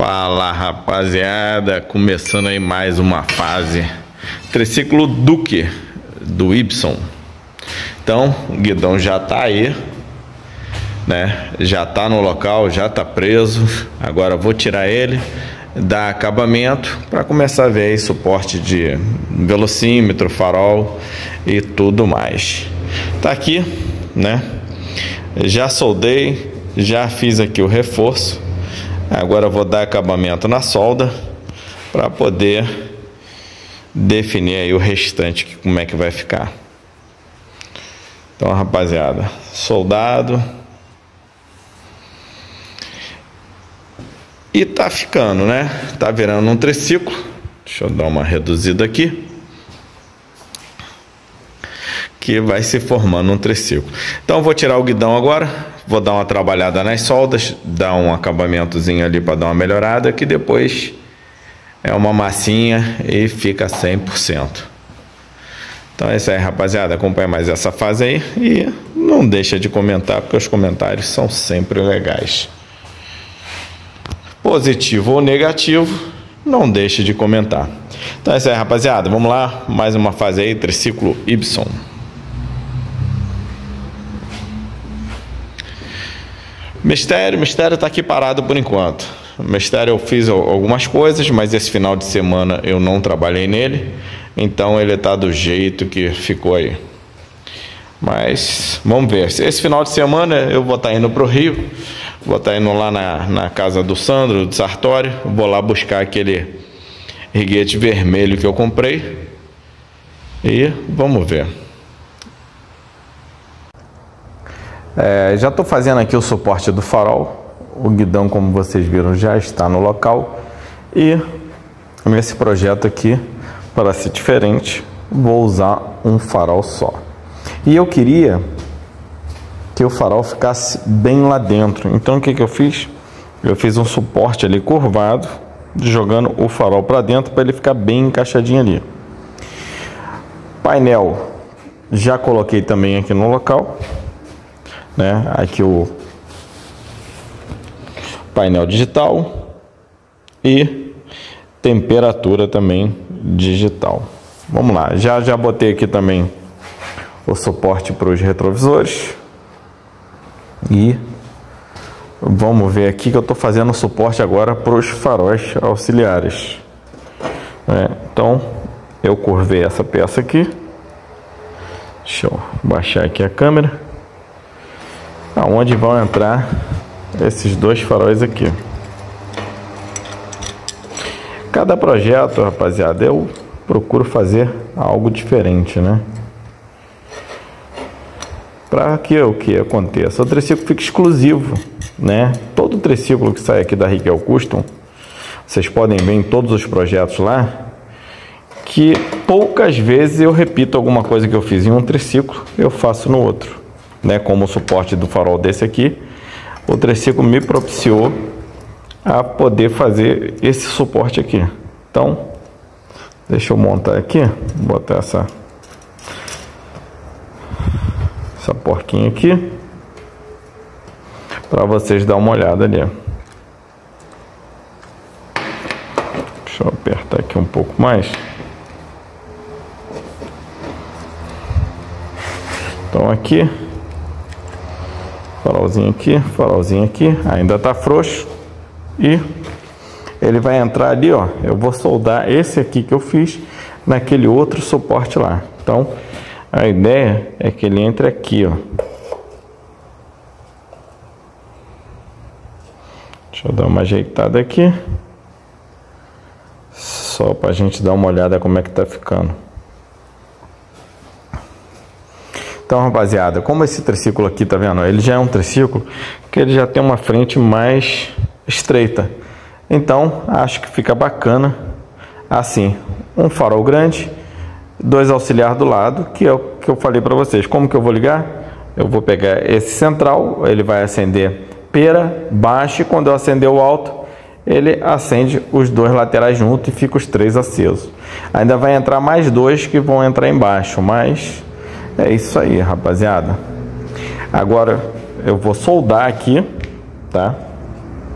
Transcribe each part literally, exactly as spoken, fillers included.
Fala, rapaziada, começando aí mais uma fase. Triciclo Duke do Y. Então, o guidão já tá aí, né? Já tá no local, já tá preso. Agora vou tirar ele, dar acabamento para começar a ver aí suporte de velocímetro, farol e tudo mais. Tá aqui, né? Já soldei, já fiz aqui o reforço. Agora eu vou dar acabamento na solda para poder definir aí o restante, como é que vai ficar. Então, rapaziada, soldado. E tá ficando, né? Tá virando um triciclo. Deixa eu dar uma reduzida aqui. Que vai se formando um triciclo. Então eu vou tirar o guidão agora, vou dar uma trabalhada nas soldas, dar um acabamentozinho ali para dar uma melhorada, que depois é uma massinha e fica cem por cento. Então é isso aí, rapaziada, acompanha mais essa fase aí e não deixa de comentar, porque os comentários são sempre legais. Positivo ou negativo, não deixe de comentar. Então é isso aí, rapaziada, vamos lá, mais uma fase aí, triciclo Y. Mistério, mistério tá aqui parado por enquanto. Mistério eu fiz algumas coisas, mas esse final de semana eu não trabalhei nele, então ele tá do jeito que ficou aí. Mas vamos ver. Esse final de semana eu vou estar tá indo pro Rio, vou estar tá indo lá na, na casa do Sandro, do Sartório, vou lá buscar aquele riguete vermelho que eu comprei e vamos ver. É, já estou fazendo aqui o suporte do farol. O guidão, como vocês viram, já está no local. E nesse projeto aqui, para ser diferente, vou usar um farol só. E eu queria que o farol ficasse bem lá dentro. Então o que, que eu fiz? Eu fiz um suporte ali curvado, jogando o farol para dentro para ele ficar bem encaixadinho ali. Painel já coloquei também aqui no local. Né? Aqui o painel digital e temperatura também digital. Vamos lá, já já botei aqui também o suporte para os retrovisores e vamos ver aqui que eu estou fazendo o suporte agora para os faróis auxiliares. Né? Então eu curvei essa peça aqui. Deixa eu baixar aqui a câmera. Aonde vão entrar esses dois faróis aqui. Cada projeto, rapaziada, eu procuro fazer algo diferente, né? Para que o que aconteça, o triciclo fica exclusivo, né? Todo triciclo que sai aqui da Rigel Custom, vocês podem ver em todos os projetos lá, que poucas vezes eu repito alguma coisa que eu fiz em um triciclo, eu faço no outro. Né, como o suporte do farol desse aqui, o triciclo me propiciou a poder fazer esse suporte aqui. Então, deixa eu montar aqui, botar essa essa porquinha aqui para vocês dar uma olhada ali. Deixa eu apertar aqui um pouco mais. Então aqui farolzinho aqui, farolzinho aqui, ainda tá frouxo e ele vai entrar ali, ó. Eu vou soldar esse aqui que eu fiz naquele outro suporte lá. Então a ideia é que ele entre aqui, ó. Deixa eu dar uma ajeitada aqui, só pra gente dar uma olhada como é que tá ficando. Então, rapaziada, como esse triciclo aqui, tá vendo? Ele já é um triciclo que ele já tem uma frente mais estreita. Então, acho que fica bacana assim, um farol grande, dois auxiliares do lado, que é o que eu falei para vocês. Como que eu vou ligar? Eu vou pegar esse central, ele vai acender pera, baixo, e quando eu acender o alto, ele acende os dois laterais juntos e fica os três acesos. Ainda vai entrar mais dois que vão entrar embaixo, mas é isso aí, rapaziada. Agora eu vou soldar aqui, tá?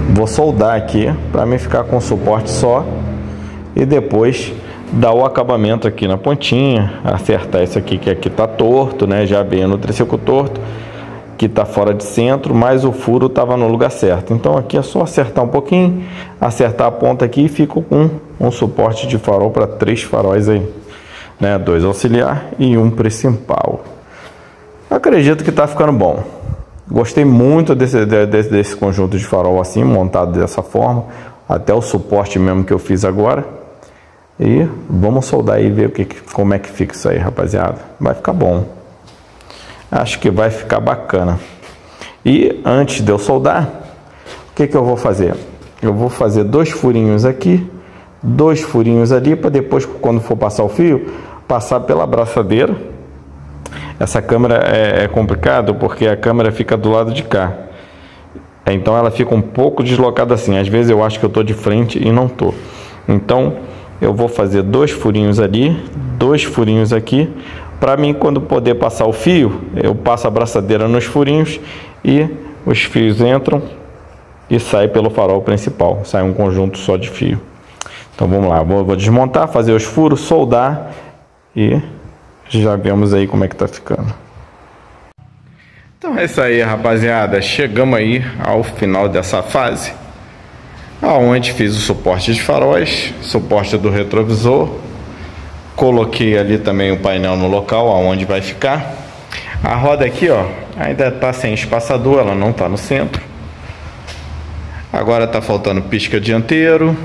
vou soldar aqui para mim ficar com suporte só e depois dar o acabamento aqui na pontinha, acertar isso aqui que aqui tá torto, né? Já veio no triciclo torto, que tá fora de centro, mas o furo tava no lugar certo. Então aqui é só acertar um pouquinho, acertar a ponta aqui e fico com um suporte de farol para três faróis aí, né? Dois auxiliar e um principal. Acredito que tá ficando bom. Gostei muito desse, desse, desse conjunto de farol assim, montado dessa forma, até o suporte mesmo que eu fiz agora. E vamos soldar aí e ver o que, como é que fica isso aí, rapaziada. Vai ficar bom. Acho que vai ficar bacana. E antes de eu soldar, o que, que eu vou fazer? Eu vou fazer dois furinhos aqui, dois furinhos ali, para depois, quando for passar o fio, passar pela braçadeira. Essa câmera é, é complicado porque a câmera fica do lado de cá. Então ela fica um pouco deslocada assim. Às vezes eu acho que eu estou de frente e não estou. Então eu vou fazer dois furinhos ali, dois furinhos aqui. Para mim, quando poder passar o fio, eu passo a braçadeira nos furinhos e os fios entram e saem pelo farol principal. Sai um conjunto só de fio. Então vamos lá, vou, vou desmontar, fazer os furos, soldar e já vemos aí como é que tá ficando. Então é isso aí, rapaziada. Chegamos aí ao final dessa fase, aonde fiz o suporte de faróis, suporte do retrovisor. Coloquei ali também o painel no local aonde vai ficar. A roda aqui, ó, ainda tá sem espaçador, ela não tá no centro. Agora tá faltando pisca dianteiro.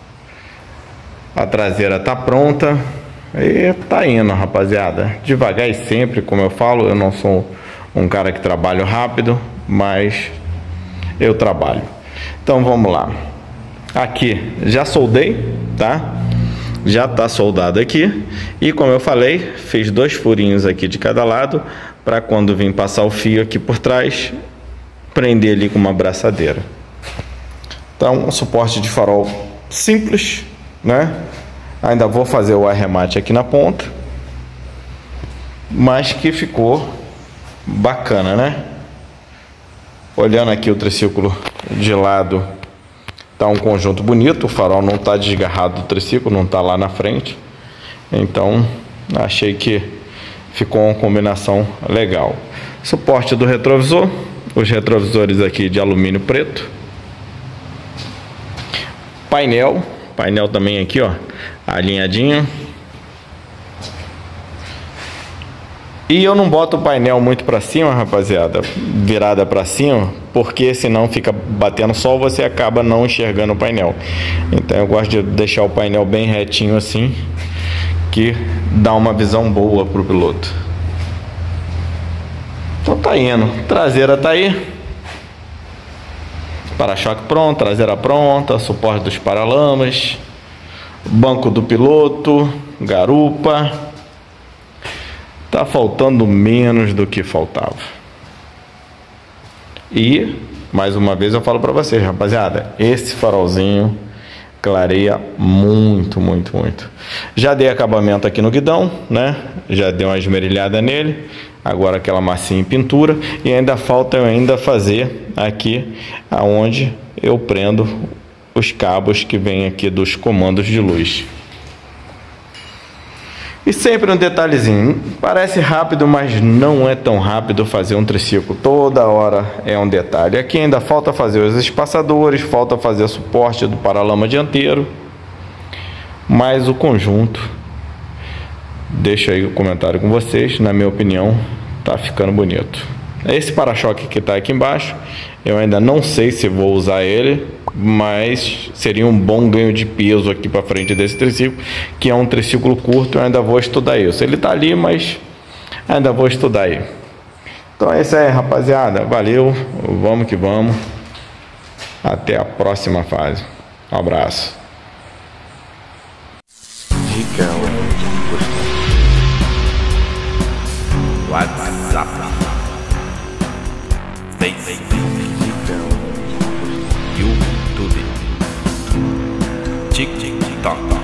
A traseira tá pronta. E tá indo, rapaziada. Devagar e sempre, como eu falo, eu não sou um cara que trabalha rápido, mas eu trabalho. Então vamos lá. Aqui já soldei, tá? Já tá soldado aqui. E como eu falei, fiz dois furinhos aqui de cada lado, para quando vir passar o fio aqui por trás, prender ali com uma braçadeira. Então, um suporte de farol simples, né? Ainda vou fazer o arremate aqui na ponta, mas que ficou bacana, né? Olhando aqui o triciclo de lado, tá um conjunto bonito. O farol não tá desgarrado do triciclo, não tá lá na frente. Então achei que ficou uma combinação legal. Suporte do retrovisor, os retrovisores aqui de alumínio preto. Painel, painel também aqui, ó, alinhadinho. E eu não boto o painel muito para cima, rapaziada, virada para cima, porque senão fica batendo sol, você acaba não enxergando o painel. Então eu gosto de deixar o painel bem retinho assim, que dá uma visão boa pro piloto. Então tá indo, traseira tá aí. Para-choque pronto, traseira pronta, suporte dos paralamas, banco do piloto, garupa. Tá faltando menos do que faltava. E mais uma vez eu falo para vocês, rapaziada, esse farolzinho clareia muito, muito, muito. Já dei acabamento aqui no guidão, né? Já dei uma esmerilhada nele. Agora aquela massinha em pintura. E ainda falta eu ainda fazer aqui aonde eu prendo os cabos que vêm aqui dos comandos de luz. E sempre um detalhezinho, parece rápido, mas não é tão rápido fazer um triciclo. Toda hora é um detalhe. Aqui ainda falta fazer os espaçadores, falta fazer o suporte do paralama dianteiro. Mas o conjunto, deixa aí o comentário com vocês, na minha opinião, tá ficando bonito. Esse para-choque que tá aqui embaixo, eu ainda não sei se vou usar ele, mas seria um bom ganho de peso aqui para frente desse triciclo, que é um triciclo curto. Eu ainda vou estudar isso. Ele tá ali, mas ainda vou estudar aí. Então é isso aí, rapaziada. Valeu, vamos que vamos. Até a próxima fase. Um abraço. WhatsApp, Facebook, YouTube, TikTok.